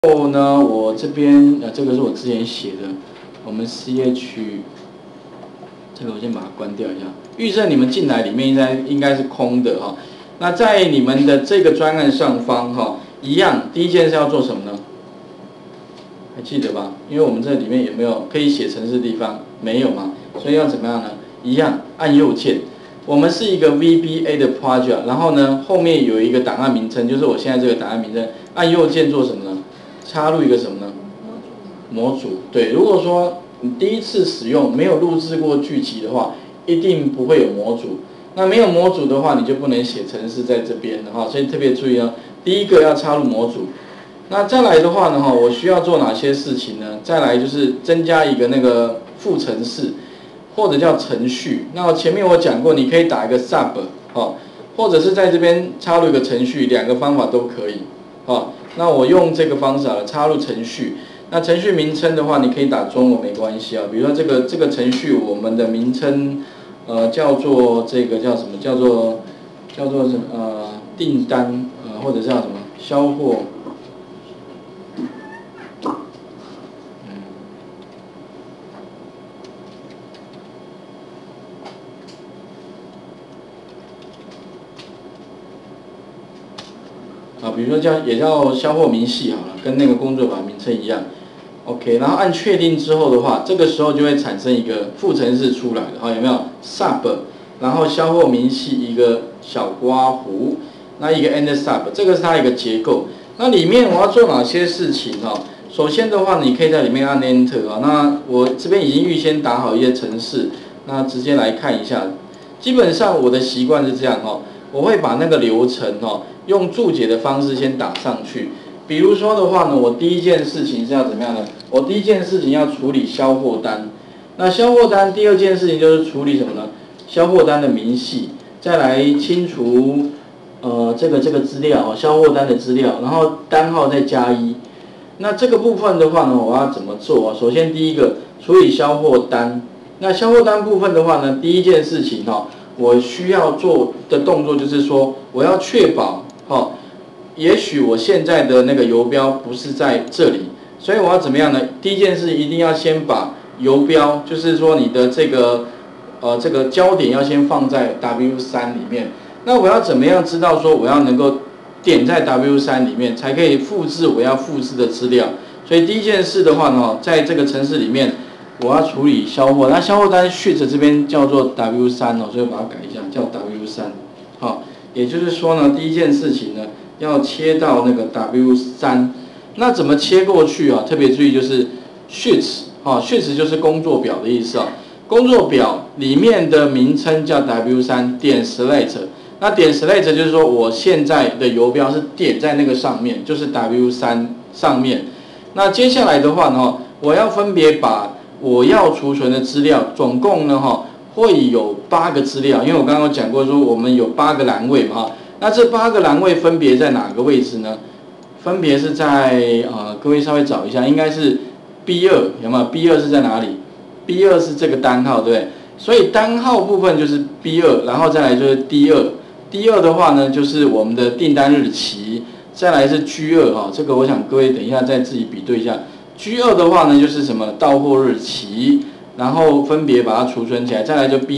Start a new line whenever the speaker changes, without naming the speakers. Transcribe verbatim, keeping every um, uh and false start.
后呢，我这边呃，这个是我之前写的，我们 C H 这个我先把它关掉一下。预设你们进来里面应该应该是空的哈。那在你们的这个专案上方哈，一样，第一件事要做什么呢？还记得吧？因为我们这里面有没有可以写程式的地方？没有嘛，所以要怎么样呢？一样按右键。我们是一个 V B A 的 project， 然后呢，后面有一个档案名称，就是我现在这个档案名称。按右键做什么呢？插入一个什么呢？模组。对，如果说你第一次使用没有录制过剧集的话，一定不会有模组。那没有模组的话，你就不能写程式在这边的哈，所以特别注意哦。第一个要插入模组。那再来的话呢，哈，我需要做哪些事情呢？再来就是增加一个那个副程式，或者叫程序。那前面我讲过，你可以打一个 sub， 哈，或者是在这边插入一个程序，两个方法都可以，哈。那我用这个方式啊，插入程序。那程序名称的话，你可以打中文没关系啊。比如说这个这个程序，我们的名称呃叫做这个叫什么？叫做叫做什么？呃订单呃或者叫什么销货。啊，比如说叫也叫销货明细好了，跟那个工作法名称一样 ，OK， 然后按确定之后的话，这个时候就会产生一个副程式出来了，哈，有没有 sub， 然后销货明细一个小刮弧，那一个 end sub， 这个是它一个结构。那里面我要做哪些事情哈？首先的话，你可以在里面按 enter 啊，那我这边已经预先打好一些程式，那直接来看一下。基本上我的习惯是这样哈，我会把那个流程哈。用注解的方式先打上去，比如说的话呢，我第一件事情是要怎么样呢？我第一件事情要处理销货单，那销货单第二件事情就是处理什么呢？销货单的明细，再来清除呃这个这个资料，销货单的资料，然后单号再加一。那这个部分的话呢，我要怎么做啊？首先第一个处理销货单，那销货单部分的话呢，第一件事情哈，我需要做的动作就是说，我要确保。哦，也许我现在的那个游标不是在这里，所以我要怎么样呢？第一件事一定要先把游标，就是说你的这个呃这个焦点要先放在 W 三 里面。那我要怎么样知道说我要能够点在 W 三 里面，才可以复制我要复制的资料？所以第一件事的话呢，在这个程式里面，我要处理销货，那销货单 sheet 这边叫做 W 三 哦，所以我把它改一下，叫 W 三，好。也就是说呢，第一件事情呢，要切到那个 W 三，那怎么切过去啊？特别注意就是 sheets， 哈 ，sheets 就是工作表的意思啊。工作表里面的名称叫 W 三 点 select， 那点 select 就是说我现在的游标是点在那个上面，就是 W 三 上面。那接下来的话呢，我要分别把我要储存的资料，总共呢哈。会有八个资料，因为我刚刚讲过说我们有八个栏位嘛哈，那这八个栏位分别在哪个位置呢？分别是在呃，各位稍微找一下，应该是 B 二 有没有 ？B 二 是在哪里 ？B 二 是这个单号，对不对？所以单号部分就是 B 二，然后再来就是 D 二。D 二的话呢，就是我们的订单日期，再来是 G 二 哈，这个我想各位等一下再自己比对一下。G 二 的话呢，就是什么到货日期。然后分别把它储存起来，再来就 B